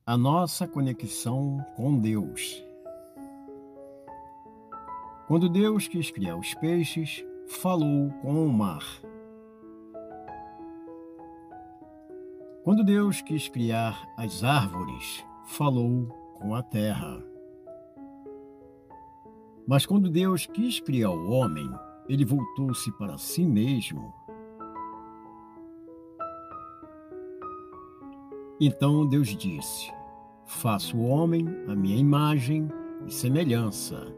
A nossa conexão com Deus. Quando Deus quis criar os peixes, falou com o mar. Quando Deus quis criar as árvores, falou com a terra. Mas quando Deus quis criar o homem, ele voltou-se para si mesmo. Então Deus disse: faço o homem à minha imagem e semelhança.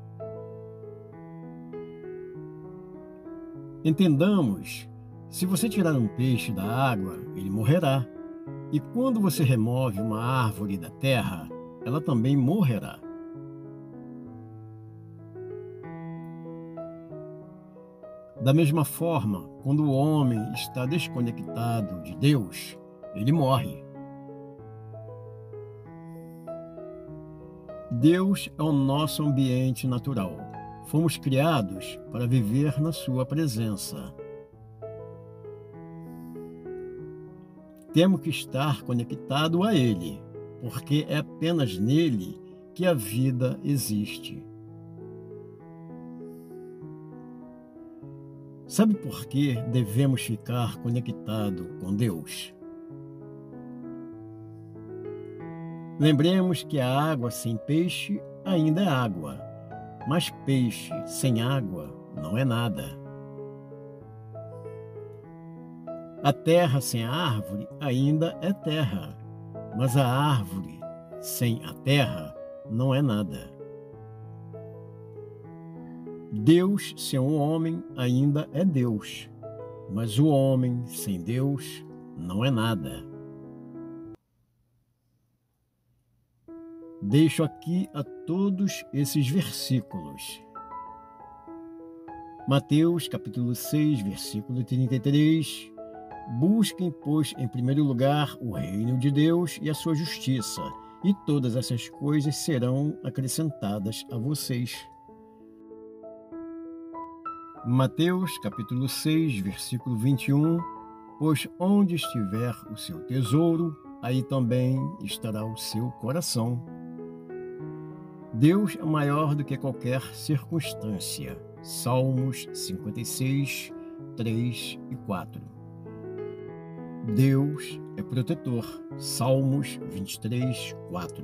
Entendamos, se você tirar um peixe da água, ele morrerá. E quando você remove uma árvore da terra, ela também morrerá. Da mesma forma, quando o homem está desconectado de Deus, ele morre. Deus é o nosso ambiente natural. Fomos criados para viver na sua presença. Temos que estar conectado a Ele, porque é apenas nele que a vida existe. Sabe por que devemos ficar conectados com Deus? Lembremos que a água sem peixe ainda é água, mas peixe sem água não é nada. A terra sem a árvore ainda é terra, mas a árvore sem a terra não é nada. Deus sem o homem ainda é Deus, mas o homem sem Deus não é nada. Deixo aqui a todos esses versículos. Mateus capítulo 6, versículo 33. Busquem, pois, em primeiro lugar o reino de Deus e a sua justiça, e todas essas coisas serão acrescentadas a vocês. Mateus capítulo 6, versículo 21. Pois onde estiver o seu tesouro, aí também estará o seu coração. Deus é maior do que qualquer circunstância. Salmos 56, 3 e 4. Deus é protetor. Salmos 23, 4.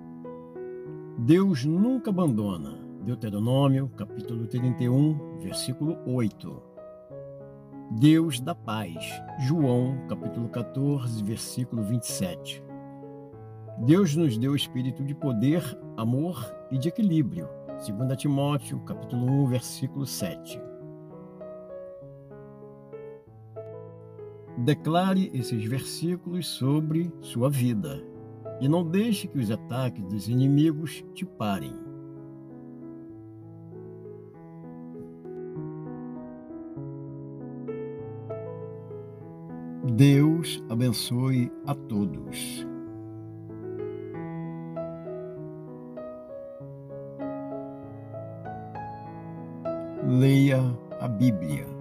Deus nunca abandona. Deuteronômio, capítulo 31, versículo 8. Deus da paz. João, capítulo 14, versículo 27. Deus nos deu espírito de poder, amor e de equilíbrio. 2 Timóteo, capítulo 1, versículo 7. Declare esses versículos sobre sua vida e não deixe que os ataques dos inimigos te parem. Deus abençoe a todos. Leia a Bíblia.